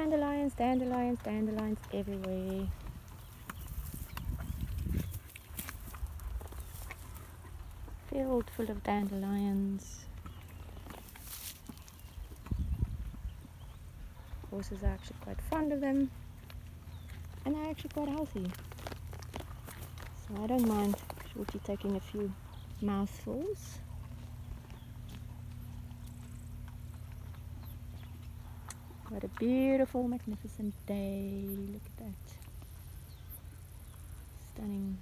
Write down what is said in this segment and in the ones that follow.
Dandelions, dandelions, dandelions everywhere. Field full of dandelions. Horses are actually quite fond of them, and they're actually quite healthy. So I don't mind Shorty taking a few mouthfuls. What a beautiful, magnificent day. Look at that. Stunning.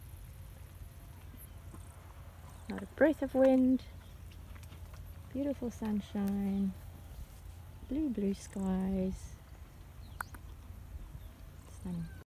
Not a breath of wind. Beautiful sunshine. Blue, blue skies. Stunning.